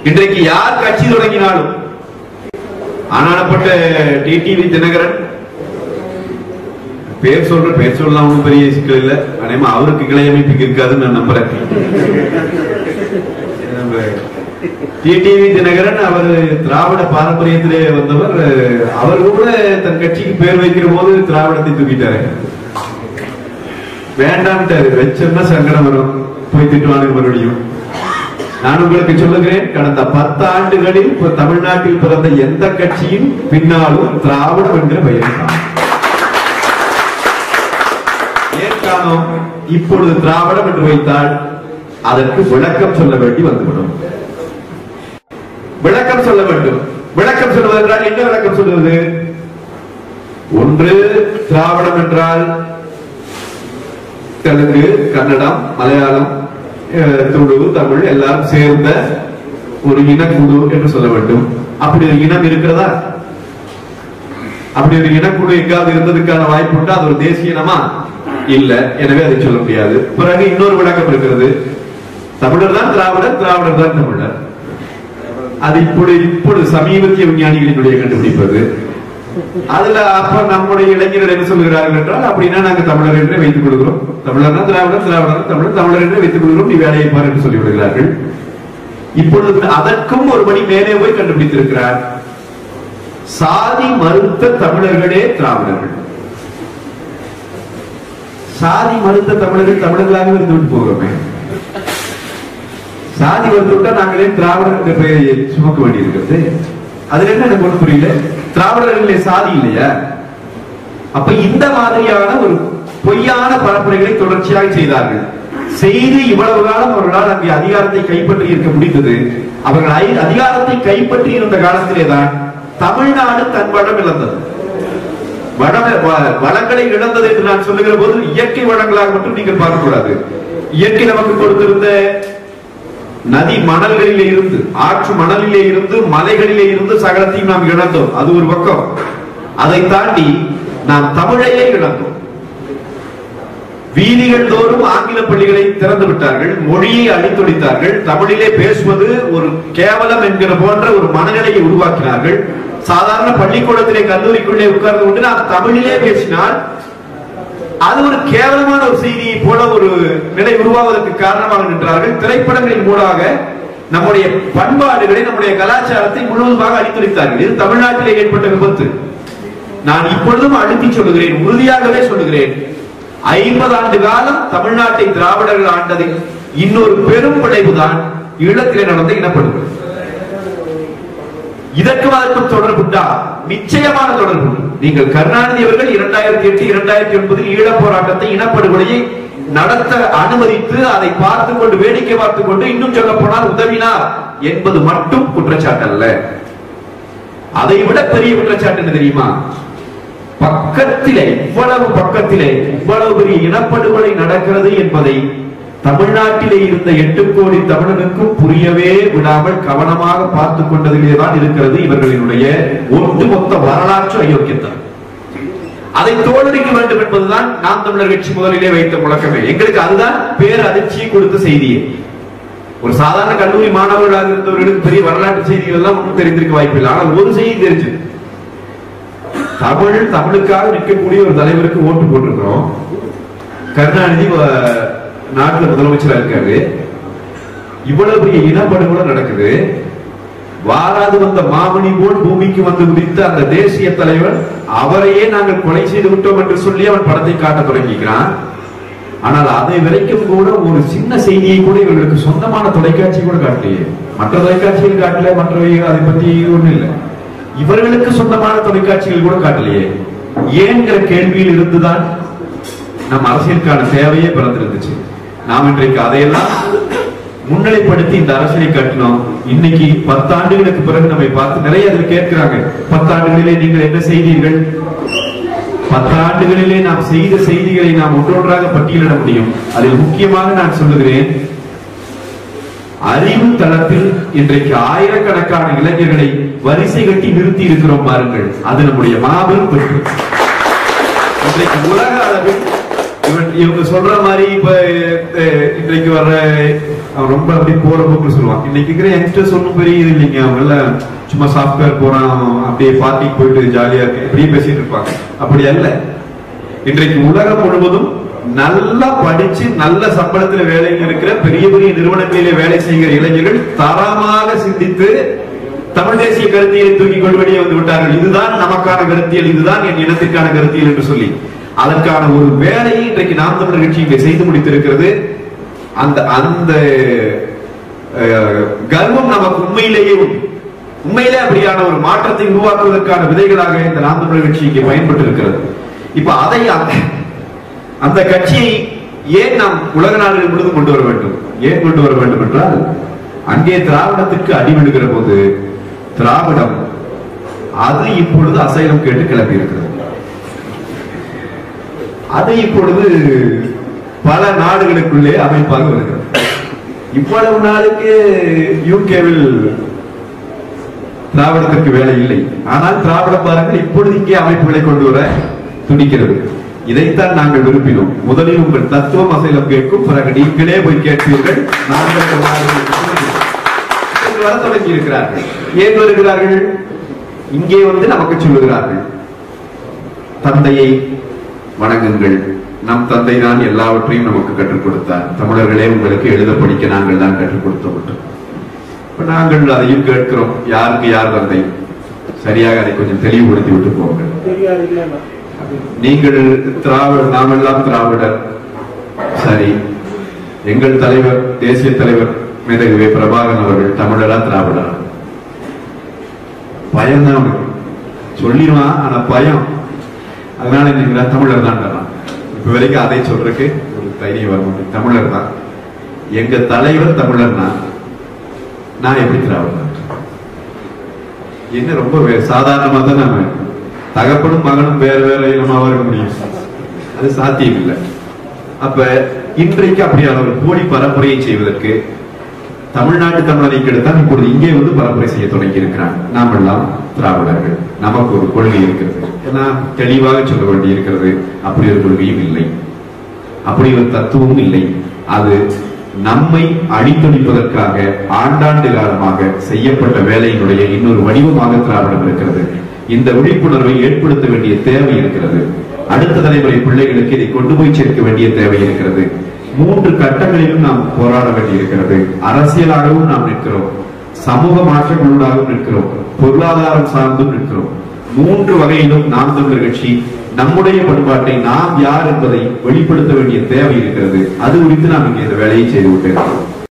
இன்றைக்கு யார் கட்சி தொடங்கினாலும் ஆனாலப்பட்ட டிடிவி தினகரன் பேர் சொல்லலாம் ஒன்றும் பெரிய சிக்கல் இல்ல. அதேமா அவருக்கு கிளை அமைப்புக்கு இருக்காதுன்னு நான் நம்புறேன். டிடிவி தினகரன் அவர் திராவிட பாரம்பரியத்திலே வந்தவர். அவர் கூட தன் கட்சிக்கு பேர் வைக்கிற போது திராவிடத்தை தூக்கிட்டாரு. வேண்டாம்ட்டாரு. வச்சோம்னா சங்கடம் வரும், போய் திட்டுவானுங்க மறுபடியும். நான் உங்களுக்கு சொல்லுகிறேன், கடந்த 10 ஆண்டுகளில் தமிழ்நாட்டில் பிறந்த எந்த கட்சியும் பின்னாலும் திராவிடம் என்கிற பெயர் ஏற்காணும். இப்பொழுது திராவிடம் என்று வைத்தால் அதற்கு விளக்கம் சொல்ல வேண்டி வந்துவிடும். விளக்கம் சொல்ல வேண்டும். விளக்கம் சொல்வது என்றால் என்ன விளக்கம் சொல்வது? ஒன்று, திராவிடம் என்றால் தெலுங்கு, கன்னடம், மலையாளம், துளு, தமிழ் எல்லாம் சேர்ந்த ஒரு இனக்குழு என்று சொல்ல வேண்டும். அப்படி ஒரு இனம் இருக்கிறதா? அப்படி ஒரு இனக்குழு எங்காவது இருந்ததுக்கான வாய்ப்பு உண்டா? அது ஒரு தேசிய இனமா? இல்ல. எனவே அதை சொல்ல முடியாது. பிறகு இன்னொரு விளக்கம் இருக்கிறது. தமிழர் தான் திராவிடர், திராவிடர் தான் தமிழர். அது இப்பொழுது சமீபத்திய விஞ்ஞானிகளினுடைய கண்டுபிடிப்பது. அதுல அப்ப நம்முடைய இளைஞர்கள் என்ன சொல்கிறார்கள் என்றால், அப்படின்னா நாங்க தமிழர் என்றே வைத்துக் கொள்கிறோம். தமிழர்னா திராவிடர், திராவிடர் தமிழர், தமிழர் என்றே வைத்துக் கொள்கிறோம், நீ வேலையை பார் என்று சொல்லி விடுகிறார்கள். இப்பொழுது அதற்கும் ஒரு படி மேலே போய் கண்டுபிடித்திருக்கிறார். சாதி மறுத்த தமிழர்களே திராவிடர்கள். சாதி மறுத்த தமிழர்கள் தமிழர்களாக இருந்து விட்டு போகிறோமே. சாதி வந்து விட்டா நாங்களே திராவிடர் என்ற பெயரை சுமக்க வேண்டியிருக்கிறது. அதுல என்ன எனக்கு ஒன்றும் புரியல. திராவிடர்களே சாதி இல்லையா? அப்ப இந்த மாதிரியான ஒரு பொய்யான பரப்புரைகளை தொடர்ச்சியாக செய்தார்கள். செய்து இவ்வளவு காலம் அவர்களால் அங்கே அதிகாரத்தை கைப்பற்றி இருக்க முடிந்தது. அவர்கள் அதிகாரத்தை கைப்பற்றி இருந்த காலத்திலேதான் தமிழ்நாடு தன் வளம் இழந்தது. வளங்களை இழந்தது என்று நான் சொல்லுகிற போது இயற்கை வளங்களாக மட்டும் நீங்கள் பார்க்கக்கூடாது. இயற்கை நமக்கு கொடுத்திருந்த நதி மணல்களிலே இருந்து, ஆற்று மணலிலே இருந்து, மலைகளிலே இருந்து சகலத்தையும் நாம் இழந்தோம். அது ஒரு பக்கம். அதை தாண்டி நாம் தமிழையே இழந்தோம். வீதிகள் தோறும் ஆங்கில பள்ளிகளை திறந்து விட்டார்கள், மொழியை அழித்தொழித்தார்கள், தமிழிலே பேசுவது ஒரு கேவலம் என்கிற போன்ற ஒரு மனநிலையை உருவாக்கினார்கள். சாதாரண பள்ளிக்கூடத்திலே கல்லூரிக்குள்ளே உட்கார்ந்து கொண்டு நாம் தமிழிலே பேசினால் அது ஒரு கேவலமான ஒரு செய்தியை போல ஒரு நிலை உருவாவதற்கு காரணமாக நின்றார்கள். திரைப்படங்களின் மூலமாக நம்முடைய பண்பாடுகளை, நம்முடைய கலாச்சாரத்தை முழுவதுமாக அழித்தொழித்தார்கள். இது தமிழ்நாட்டிலே ஏற்பட்ட விபத்து. நான் இப்பொழுதும் அழுத்தி சொல்லுகிறேன், உறுதியாகவே சொல்லுகிறேன், 50 ஆண்டு காலம் தமிழ்நாட்டை திராவிடர்கள் ஆண்டதில் இன்னொரு பெரும் விளைவுதான் ஈழத்திலே நடந்த இனப்படுகொலை. இதற்கும் அதற்கும் தொடர்புண்டா? நிச்சயமான தொடர்பு. நீங்கள் கருணாநிதி அவர்கள் 2008, 2009 ஈழ போராட்டத்தை, இனப்படுகொலையை நடத்த அனுமதித்து அதை பார்த்துக் கொண்டு, வேடிக்கை பார்த்துக் கொண்டு, இன்னும் சொல்ல போனால் உதவினார் என்பது மட்டும் குற்றச்சாட்டு அல்ல. அதை விட பெரிய குற்றச்சாட்டு என்ன தெரியுமா? பக்கத்திலே, இவ்வளவு பக்கத்திலே இவ்வளவு பெரிய இனப்படுகொலை நடக்கிறது என்பதை தமிழ்நாட்டிலே இருந்த 8 கோடி தமிழனுக்கும் புரியவே விடாமல் கவனமாக பார்த்துக் கொண்டதிலேதான் இருக்கிறது இவர்களினுடைய ஒட்டுமொத்த வரலாற்று அயோக்கியத்தனம். அதை தோல்விக்க வேண்டும் என்பதுதான் நாம் தமிழர் கட்சி முதலிலே வைத்த முழக்கமே. எங்களுக்கு அதுதான் பேர் அதிர்ச்சியை கொடுத்த செய்தியே. ஒரு சாதாரண கல்லூரி மாணவர்களாக இருந்தவர்களுக்கு பெரிய வரலாற்று செய்திகள் எல்லாம் ஒன்றும் தெரிந்திருக்க வாய்ப்பில்லை. ஆனால் ஒரு செய்தி தெரிஞ்சு, தமிழுக்காக நிற்கக்கூடிய ஒரு தலைவருக்கு ஓட்டு போட்டிருக்கிறோம். கருணாநிதி நாட்டுல முதலமைச்சரா இருக்காரு. இவ்வளவு பெரிய இனப்படுகொலை நடக்குது. வாராது வந்த மாமணி போல் பூமிக்கு வந்து உதித்த அந்த தேசிய தலைவர், அவரையே நாங்கள் கொலை செய்து விட்டோம் என்று சொல்லி அவன் படத்தை காட்ட தொடங்கிக்கிறான். ஆனால் அதை வரைக்கும் கூட ஒரு சின்ன செய்தியை கூட இவர்களுக்கு சொந்தமான தொலைக்காட்சி கூட காட்டலையே. மற்ற தொலைக்காட்சிகள் காட்டல, மற்றவை அதை பத்தி ஒண்ணு இல்லை. இவர்களுக்கு சொந்தமான தொலைக்காட்சிகள் கூட காட்டலையே. ஏன்கிற கேள்வியில் இருந்துதான் நம் அரசியலுக்கான தேவையே பிறந்திருந்துச்சு. நாம் இன்றைக்கு அதையெல்லாம் முன்னிலைப்படுத்தி இந்த அரசியலை கட்டினோம். இன்னைக்கு 10 ஆண்டுகளுக்கு பிறகு நம்மை பார்த்து நிறைய அதில் கேட்கிறாங்க, 10 ஆண்டுகளிலே நீங்கள் என்ன செய்தீர்கள்? 10 ஆண்டுகளிலே நாம் செய்த செய்திகளை நாம் ஒன்றொன்றாக பட்டியலிட முடியும். அதில் முக்கியமாக நான் சொல்லுகிறேன், அறிவு தளத்தில் இன்றைக்கு ஆயிரக்கணக்கான இளைஞர்களை வரிசை கட்டி நிறுத்தி இருக்கிறோம் பாருங்கள். அது நம்முடைய மாபெரும் வெற்றி. இன்றைக்கு உலக அளவில் இவங்க சொல்ற மாதிரி இப்ப இன்றைக்கு வர்ற அவன் ரொம்ப அப்படி போற போக்கு சொல்லுவான். இன்னைக்கு இருக்கிற யங்ஸ்டர்ஸ் ஒன்றும் பெரிய இது இல்லைங்க, அவங்க எல்லாம் சும்மா சாஃப்ட்வேர் போறான் அப்படியே பார்ட்டிக்கு போயிட்டு ஜாலியா இருக்கு இப்படியே பேசிட்டு இருப்பாங்க. அப்படி அல்ல. இன்றைக்கு உலகம் முழுவதும் நல்லா படிச்சு நல்ல சம்பளத்துல வேலையில் இருக்கிற பெரிய பெரிய நிறுவனங்களிலே வேலை செய்கிற இளைஞர்கள் தரமாக சிந்தித்து தமிழ் தேசிய கருத்தியலை தூக்கி கொண்டு வெளியே வந்து விட்டார்கள். இதுதான் நமக்கான கருத்தியல், இதுதான் என் இனத்திற்கான கருத்தியல் என்று சொல்லி அதற்கான ஒரு வேலையை இன்றைக்கு நாம் தமிழர் கட்சி இங்கே செய்து முடித்திருக்கிறது. அந்த அந்த கர்வம் நமக்கு உண்மையிலே அப்படியான ஒரு மாற்றத்தை உருவாக்குவதற்கான விதைகளாக இந்த நாம் தமிழர் கட்சி இங்கே பயன்பட்டு இருக்கிறது. இப்ப அதை அந்த கட்சியை ஏன் நாம் உலக நாடுகள் முழுவதும் கொண்டு வர வேண்டும்? ஏன் கொண்டு வர வேண்டும் என்றால், அங்கே திராவிடத்திற்கு அடிவிடுகிற போது திராவிடம் அது இப்பொழுது அசைலம் கேட்டு கிளம்பி இருக்கிறது. அது இப்பொழுது பல நாடுகளுக்குள்ளே அமைப்பாக வருகிறது. இவ்வளவு நாளுக்கு யூகேவில் திராவிடத்திற்கு வேலை இல்லை. ஆனால் திராவிட பாருங்கள் இப்பொழுது இங்கே அமைப்புகளை கொண்டு வர துடிக்கிறது. இதைத்தான் நாங்கள் விரும்பினோம். முதலில் உங்கள் தத்துவம் அசைலம் கேட்கும், பிறகு நீங்களே போய் கேட்பீர்கள். நாங்கள் வர தொடங்கி இருக்கிறார்கள். ஏன் வருகிறார்கள்? இங்கே வந்து நமக்கு சொல்லுகிறார்கள், தந்தையை வணங்குங்கள், நம் தந்தை தான் எல்லாவற்றையும் நமக்கு கற்றுக் கொடுத்தார், தமிழர்களே உங்களுக்கு எழுத படிக்க நாங்கள் தான் கற்றுக் கொடுத்தோம். இப்ப நாங்கள் அதையும் கேட்கிறோம், யாருக்கு யார் தந்தை? சரியாக அதை கொஞ்சம் தெளிவுபடுத்தி விட்டு போங்கள். நீங்கள் திராவிடர், நாம் எல்லாம் திராவிடர். சரி, எங்கள் தலைவர் தேசிய தலைவர் மேதகுவே பிரபாகரன் அவர்கள் தமிழரா திராவிடரா? பயம் தான் அவனுக்கு, சொல்லிடுவான். ஆனா பயம், அதனால நீங்க தமிழர் தான். இப்ப வரைக்கும் அதை சொல்றதுக்கு ஒரு தைரியம் வர முடியும். தமிழர் தான், எங்க தலைவர் தமிழர்னா நான் எப்படி திராவிடர்? என்ன ரொம்ப சாதாரணமா தான் நாம தகப்பனும் மகனும் வேற வேற இனமாக இருக்க முடியும்? அது சாத்தியம் இல்லை. அப்ப இன்றைக்கு அப்படியான ஒரு போலி பரப்புரையை செய்வதற்கு தமிழ்நாட்டு தமிழரை கெடுத்தான் இப்பொழுது இங்கே வந்து பரப்புரை செய்ய தொடங்கி இருக்கிறான். நாம் எல்லாம் திராவிடர்கள், நமக்கு ஒரு கொள்கை இருக்கிறது, ஏன்னா தெளிவாக சொல்ல வேண்டி இருக்கிறது. அப்படி ஒரு கொள்கையும் இல்லை, அப்படி ஒரு தத்துவமும் இல்லை. அது நம்மை அழித்தொழிப்பதற்காக ஆண்டாண்டு காலமாக செய்யப்பட்ட வேலையினுடைய இன்னொரு வடிவமாக திராவிடம் இருக்கிறது. இந்த விழிப்புணர்வை ஏற்படுத்த வேண்டிய தேவை இருக்கிறது. அடுத்த தலைமுறை பிள்ளைகளுக்கு இதை கொண்டு போய் சேர்க்க வேண்டிய தேவை இருக்கிறது. 3 கட்டங்களிலும் நாம் போராட வேண்டியிருக்கிறது. அரசியலாகவும் நாம் நிற்கிறோம், சமூக மாற்றங்களூடாகவும் நிற்கிறோம், பொருளாதாரம் சார்ந்தும் நிற்கிறோம். 3 வகையிலும் நாம் தமிழர் கட்சி நம்முடைய பண்பாட்டை, நாம் யார் என்பதை வெளிப்படுத்த வேண்டிய தேவை இருக்கிறது. அது குறித்து நாம் இங்கே இந்த வேலையை செய்து விட்டிருக்கிறோம்.